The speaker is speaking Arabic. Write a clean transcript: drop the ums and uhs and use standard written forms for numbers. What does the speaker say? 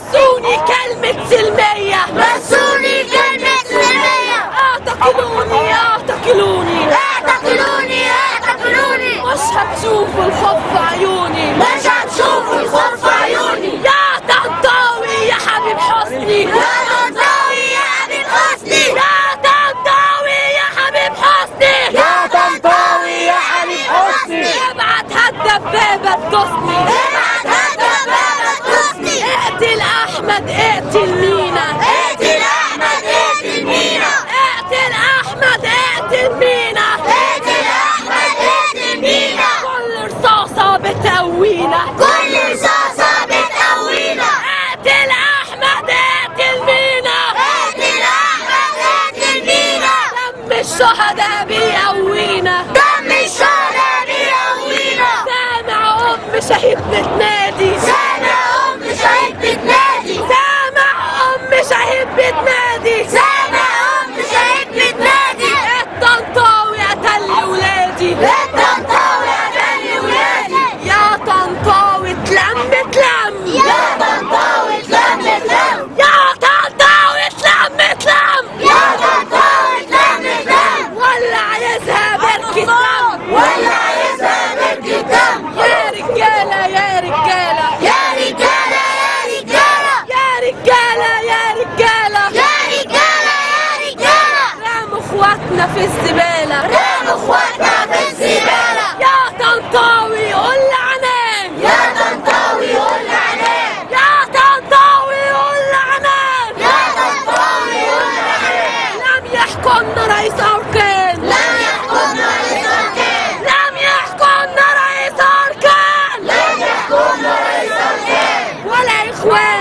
رسوني كلمة سلمية، رسوني كلمة سلمية. اعتقلوني اعتقلوني اعتقلوني اعتقلوني. مش هتشوفوا الخوف في عيوني، مش هتشوفوا الخوف في عيوني. يا طنطاوي يا حبيب حسني، يا طنطاوي يا حبيب حسني. يا طنطاوي يا حبيب حسني، يا طنطاوي يا حبيب حسني. ابعتها الدبابة تدوسني، ابعتها الدبابة تدوسني. اقتل احمد اقتل مينا، اقتل احمد اقتل مينا. اقتل احمد اقتل مينا، اقتل احمد اقتل مينا. كل رصاصة بتقوينا، كل رصاصة بتقوينا. اقتل احمد اقتل مينا، اقتل احمد اقتل مينا. دم الشهداء بيقوينا، دم الشهداء بيقوينا. سامع ام شهيد بتنادي، سامع ام شهيد بتنادي. سامع ام شهيد بتنادي، سامع ام شهيد بتنادي. الطنطاوي قتل ولادي، الطنطاوي قتل ولادي. يا طنطاوي اتلم اتلم، يا طنطاوي اتلم اتلم. يا طنطاوي اتلم اتلم، يا طنطاوي اتلم اتلم. ولا عايزها بركة دم، ولا عايزها بركة دم. يا رجالة يا رجالة يا رجالة يا رجالة. يا رجالة يا رجالة، يا رجالة يا رجالة. رموا اخواتنا في الزبالة، رموا اخواتنا في الزبالة. يا طنطاوي قول لعنان، يا طنطاوي قول لعنان. يا طنطاوي قول لعنان، يا طنطاوي قول لعنان. لم يحكمنا رئيس أركان، لم يحكمنا رئيس أركان. لم يحكمنا رئيس أركان، لم يحكمنا رئيس أركان. ولا إخوان